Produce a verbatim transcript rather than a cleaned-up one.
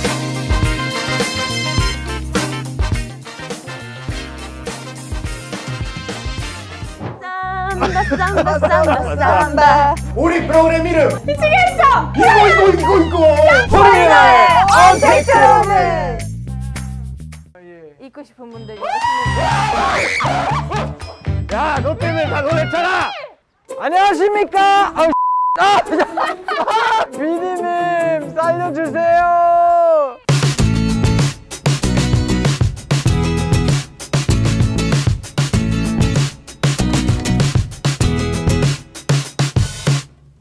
삼바 삼바 삼바. 우리 프로그램 이름 미치겠어. 이거 이거 이거 이거 포리너의 언택트룸은 입고 싶은 분들 야, 너 때문에 다 놀랬잖아. 안녕하십니까? 아, 아, 비디님 살려주세요.